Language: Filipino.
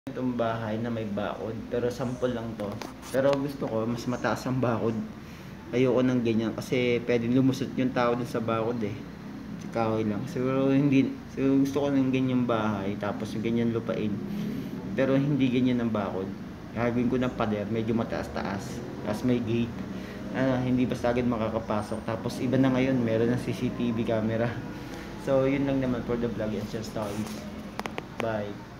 Itong bahay na may bakod, pero sample lang to. Pero gusto ko mas mataas ang bakod. Ayoko ng ganyan kasi pwedeng lumusot yung tao dun sa bakod eh. Sa kahoy lang. Siguro gusto ko ng ganyang bahay tapos yung ganyan lupain. Pero hindi ganyan ang bakod. Gagawin ko ng pader, medyo mataas-taas. Tapos may gate. Hindi basta agad makakapasok. Tapos iba na ngayon, meron ng CCTV camera. So yun lang naman for the vlog and share stories. Bye.